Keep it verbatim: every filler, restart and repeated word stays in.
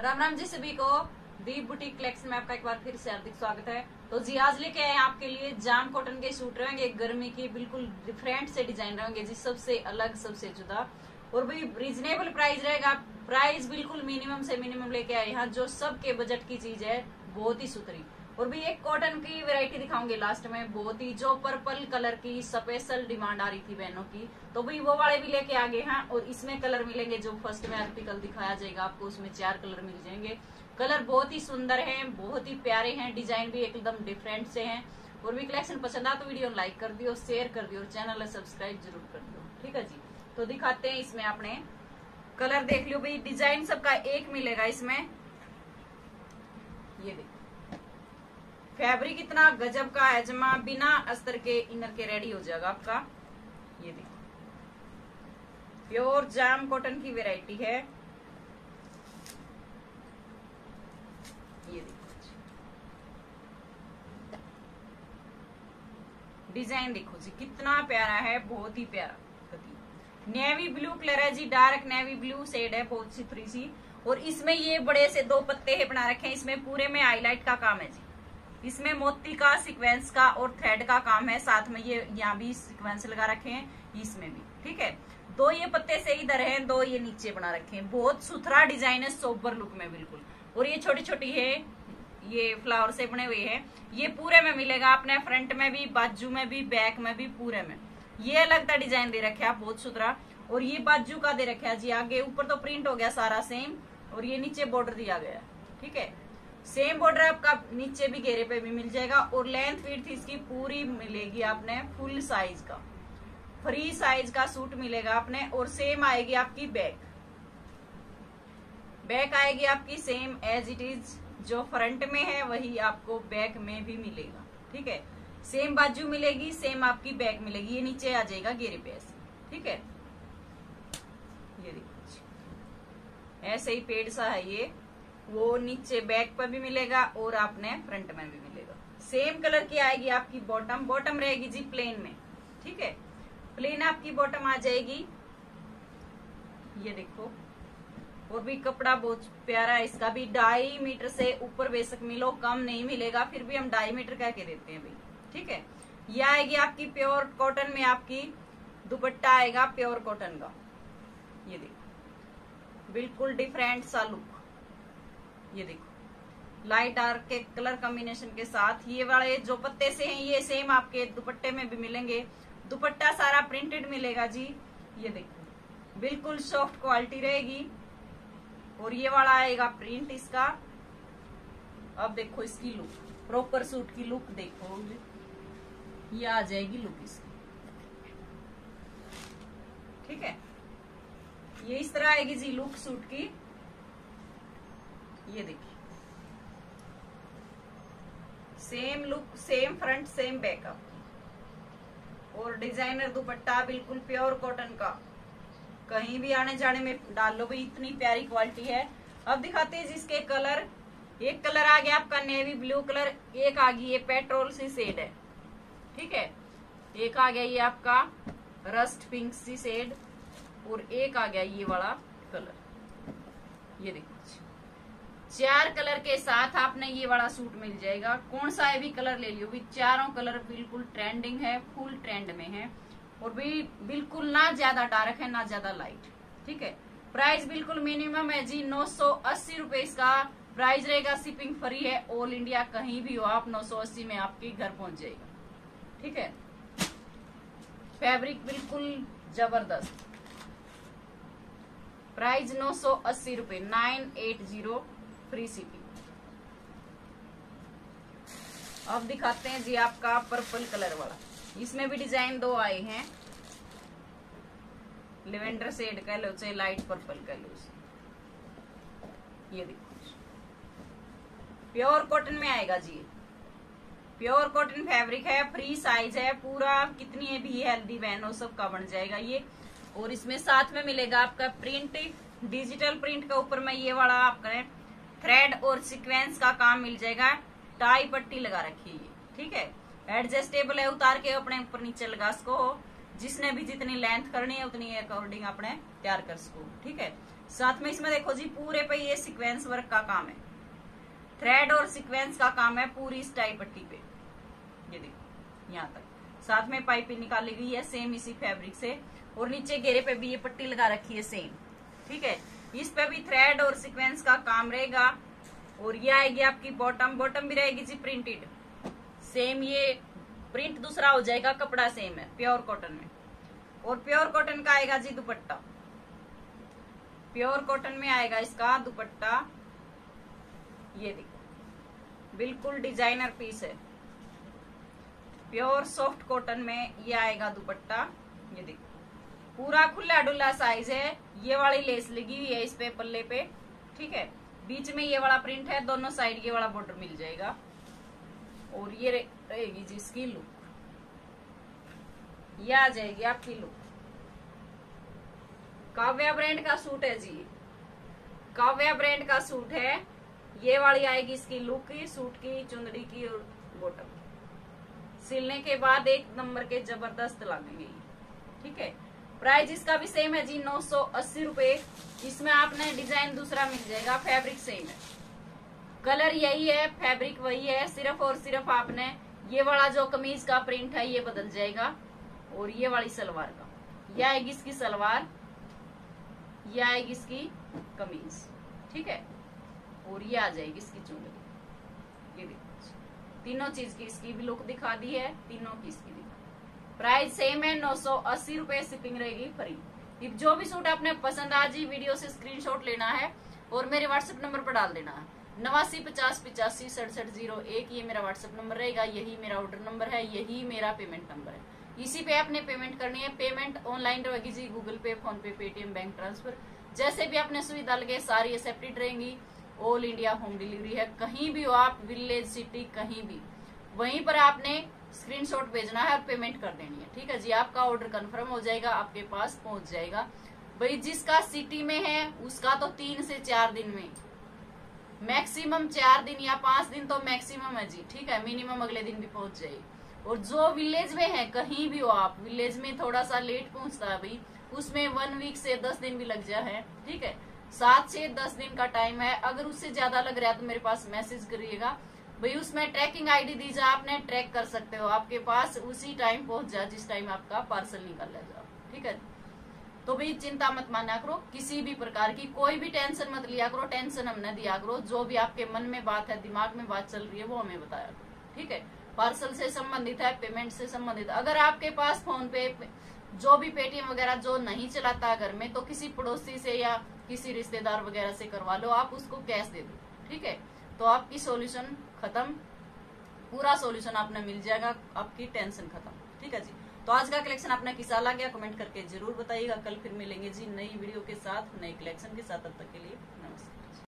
राम राम जी सभी को। दीप boutique collection में आपका एक बार फिर से हार्दिक स्वागत है। तो जी आज लेके आए आपके लिए जाम कॉटन के सूट रहेंगे, गर्मी के बिल्कुल डिफरेंट से डिजाइन रहेंगे जी, सबसे अलग सबसे जुदा और भी रीजनेबल प्राइस रहेगा। प्राइस बिल्कुल मिनिमम से मिनिमम लेके आए यहाँ, जो सबके बजट की चीज है, बहुत ही सुथरी। और भी एक कॉटन की वैरायटी दिखाऊंगी लास्ट में, बहुत ही जो पर्पल कलर की स्पेशल डिमांड आ रही थी बहनों की, तो भी वो वाले भी लेके आ गए हैं। और इसमें कलर मिलेंगे जो फर्स्ट में आर्टिकल दिखाया जाएगा आपको, उसमें चार कलर मिल जाएंगे। कलर बहुत ही सुंदर है, बहुत ही प्यारे हैं, डिजाइन भी एकदम डिफरेंट से हैं। और भी कलेक्शन पसंद आ तो वीडियो लाइक कर दियो, शेयर कर दियो, चैनल सब्सक्राइब जरूर कर दियो, ठीक है जी। तो दिखाते हैं, इसमें आपने कलर देख लियो भाई, डिजाइन सबका एक मिलेगा इसमें। ये देखो फैब्रिक इतना गजब का है, जमा बिना अस्तर के इनर के रेडी हो जाएगा आपका। ये देखो प्योर जाम कॉटन की वैरायटी है। ये देखो डिजाइन देखो जी, कितना प्यारा है, बहुत ही प्यारा। नेवी ब्लू कलर है जी, डार्क नेवी ब्लू शेड है, बहुत सी थ्री सी। और इसमें ये बड़े से दो पत्ते है बना रखे हैं, इसमें पूरे में हाईलाइट का काम है जी। इसमें मोती का, सीक्वेंस का और थ्रेड का काम है, साथ में ये यहाँ भी सीक्वेंस लगा रखे हैं, इसमें भी, ठीक है। दो ये पत्ते से इधर हैं, दो ये नीचे बना रखे हैं, बहुत सुथरा डिजाइन है, सोबर लुक में बिल्कुल। और ये छोटी छोटी है, ये फ्लावर से बने हुए हैं। ये पूरे में मिलेगा अपने, फ्रंट में भी, बाजू में भी, बैक में भी, पूरे में। ये अलग सा डिजाइन दे रखे है, बहुत सुथरा। और ये बाजू का दे रखा है जी, आगे ऊपर तो प्रिंट हो गया सारा सेम, और ये नीचे बॉर्डर दिया गया, ठीक है। सेम बॉर्डर आपका नीचे भी घेरे पे भी मिल जाएगा। और लेंथ विड्थ इसकी पूरी मिलेगी आपने, फुल साइज का, फ्री साइज का सूट मिलेगा आपने। और सेम आएगी आपकी बैक, बैक आएगी आपकी सेम एज इट इज, जो फ्रंट में है वही आपको बैक में भी मिलेगा, ठीक है। सेम बाजू मिलेगी, सेम आपकी बैक मिलेगी, ये नीचे आ जाएगा घेरे पे ऐसे, ठीक है। ये देखिए ऐसे ही पेड़ सा है ये, वो नीचे बैक पर भी मिलेगा और आपने फ्रंट में भी मिलेगा। सेम कलर की आएगी आपकी बॉटम, बॉटम रहेगी जी प्लेन में, ठीक है। प्लेन आपकी बॉटम आ जाएगी, ये देखो। और भी कपड़ा बहुत प्यारा है, इसका भी ढाई मीटर से ऊपर बेशक मिलो, कम नहीं मिलेगा, फिर भी हम ढाई मीटर कह के देते हैं भाई, ठीक है। ये आएगी आपकी प्योर कॉटन में, आपकी दुपट्टा आएगा प्योर कॉटन का। ये देखो बिल्कुल डिफरेंट सा लुक, ये देखो लाइट डार्क के कलर कॉम्बिनेशन के साथ। ये वाले जो पत्ते से हैं ये सेम आपके दुपट्टे में भी मिलेंगे, दुपट्टा सारा प्रिंटेड मिलेगा जी। ये देखो बिल्कुल सॉफ्ट क्वालिटी रहेगी। और ये वाला आएगा प्रिंट इसका। अब देखो इसकी लुक, प्रॉपर सूट की लुक देखो, ये आ जाएगी लुक इसकी, ठीक है। ये इस तरह आएगी जी लुक सूट की। ये देखिए same look, same front, same backup. और डिजाइनर दुपट्टा बिल्कुल प्योर कॉटन का, कहीं भी आने जाने में डाल लो भाई, इतनी प्यारी क्वालिटी है। अब दिखाते हैं जिसके कलर। एक कलर आ गया आपका नेवी ब्लू कलर, एक आ गई ये पेट्रोल सी शेड है, ठीक है। एक आ गया ये आपका रस्ट पिंक सी शेड, और एक आ गया ये वाला कलर। ये देखो चार कलर के साथ आपने ये वाला सूट मिल जाएगा। कौन सा है भी कलर ले लियो भी, चारों कलर बिल्कुल ट्रेंडिंग है, फुल ट्रेंड में है। और भी बिल्कुल ना ज्यादा डार्क है ना ज्यादा लाइट, ठीक है। प्राइस बिल्कुल मिनिमम है जी, नौ सौ अस्सी रुपए इसका प्राइस रहेगा। शिपिंग फ्री है, ऑल इंडिया कहीं भी हो आप, नौ सौ अस्सी में आपके घर पहुंच जाएगा, ठीक है। फैब्रिक बिल्कुल जबरदस्त, प्राइस नौ सौ अस्सी रुपए, nine eight zero, free shipping. अब दिखाते हैं जी आपका पर्पल कलर वाला, इसमें भी डिजाइन दो आए हैं, लेवेंडर शेड कह लो चाहे लाइट पर्पल कह लो। ये देखो प्योर कॉटन में आएगा जी, प्योर कॉटन फैब्रिक है, फ्री साइज है पूरा, कितनी भी हेल्दी बहन हो सबका बन जाएगा ये। और इसमें साथ में मिलेगा आपका प्रिंट, डिजिटल प्रिंट का ऊपर में ये वाला आपका थ्रेड और सीक्वेंस का काम मिल जाएगा। टाई पट्टी लगा रखी है, ठीक है। एडजस्टेबल है, उतार के अपने ऊपर नीचे लगा सको, जिसने भी जितनी लेंथ करनी है उतनी अकॉर्डिंग अपने तैयार कर सको, ठीक है। साथ में इसमें देखो जी पूरे पे ये सीक्वेंस वर्क का काम है, थ्रेड और सीक्वेंस का काम है पूरी इस टाई पट्टी पे, ये देखो यहाँ तक। साथ में पाइपिंग निकाली गई है सेम इसी फैब्रिक से, और नीचे घेरे पे भी ये पट्टी लगा रखी है सेम, ठीक है। इस पे भी थ्रेड और सीक्वेंस का काम रहेगा। और ये आएगी आपकी बॉटम, बॉटम भी रहेगी जी प्रिंटेड, सेम ये प्रिंट दूसरा हो जाएगा, कपड़ा सेम है प्योर कॉटन में। और प्योर कॉटन का आएगा जी दुपट्टा, प्योर कॉटन में आएगा इसका दुपट्टा, ये देखो बिल्कुल डिजाइनर पीस है, प्योर सॉफ्ट कॉटन में ये आएगा दुपट्टा, ये देखो पूरा खुला डुल्ला साइज है। ये वाली लेस लगी हुई है इस पे पल्ले पे, ठीक है। बीच में ये वाला प्रिंट है, दोनों साइड ये वाला बॉर्डर मिल जाएगा। और ये रहेगी जी इसकी लुक, ये आ जाएगी आपकी लुक। काव्या ब्रांड का सूट है जी, काव्या ब्रांड का सूट है। ये वाली आएगी इसकी लुक की, सूट की, चुंदड़ी की और बॉटम। सिलने के बाद एक नंबर के जबरदस्त लगेंगे, ठीक है। प्राइस इसका भी सेम है जी, नौ सौ अस्सी रुपए। इसमें आपने डिजाइन दूसरा मिल जाएगा, फैब्रिक सेम है, कलर यही है, फैब्रिक वही है, सिर्फ और सिर्फ आपने ये वाला जो कमीज का प्रिंट है ये बदल जाएगा। और ये वाली सलवार का, ये आएगी इसकी सलवार, ये आएगी इसकी कमीज, ठीक है। और ये आ जाएगी इसकी चुंदड़ी, ये देखो तीनों चीज की इसकी भी लुक दिखा दी है, तीनों की इसकी दिखा। प्राइस सेम है, नौ सौ अस्सी रुपए, शिपिंग रहेगी फ्री। जो भी सूट आपने पसंद आ जी वीडियो से स्क्रीनशॉट लेना है और मेरे व्हाट्सएप नंबर पर डाल देना है, नवासी पचास पिचासी सड़सठ जीरो एक, ये मेरा व्हाट्सएप नंबर रहेगा, यही मेरा ऑर्डर नंबर है, यही मेरा पेमेंट नंबर है। इसी पे आपने पेमेंट करनी है। पेमेंट ऑनलाइन रहेगी जी, Google pay, phone pay, Paytm, bank transfer, जैसे भी आपने सुविधा लगे सारी एक्सेप्टेड रहेंगी। ऑल इंडिया होम डिलीवरी है, कहीं भी हो आप, विलेज सिटी कहीं भी, वहीं पर आपने स्क्रीनशॉट भेजना है और पेमेंट कर देनी है, ठीक है जी। आपका ऑर्डर कंफर्म हो जाएगा, आपके पास पहुंच जाएगा। भाई जिसका सिटी में है उसका तो तीन से चार दिन में, मैक्सिमम चार दिन या पांच दिन तो मैक्सिमम है जी, ठीक है। मिनिमम अगले दिन भी पहुंच जाएगी। और जो विलेज में है, कहीं भी हो आप, विलेज में थोड़ा सा लेट पहुंचता है भाई, उसमें वन वीक से दस दिन भी लग जाए है, ठीक है। सात से दस दिन का टाइम है। अगर उससे ज्यादा लग रहा है तो मेरे पास मैसेज करिएगा भाई, उसमें ट्रैकिंग आईडी दी जा, आपने ट्रैक कर सकते हो, आपके पास उसी टाइम पहुंच जाए जिस टाइम आपका पार्सल निकल जाए, ठीक है। तो भाई चिंता मत माना करो, किसी भी प्रकार की कोई भी टेंशन मत लिया करो, टेंशन हम न दिया करो। जो भी आपके मन में बात है, दिमाग में बात चल रही है, वो हमें बताया करो, ठीक है। पार्सल से संबंधित है, पेमेंट से संबंधित। अगर आपके पास फोन पे, जो भी पेटीएम वगैरह जो नहीं चलाता घर में, तो किसी पड़ोसी से या किसी रिश्तेदार वगैरह से करवा लो, आप उसको कैश दे दो, ठीक है। तो आपकी सॉल्यूशन खत्म, पूरा सॉल्यूशन आपने मिल जाएगा, आपकी टेंशन खत्म, ठीक है जी। तो आज का कलेक्शन आपने किसा लगा गया कमेंट करके जरूर बताइएगा। कल फिर मिलेंगे जी नई वीडियो के साथ, नए कलेक्शन के साथ। तब तक के लिए नमस्कार।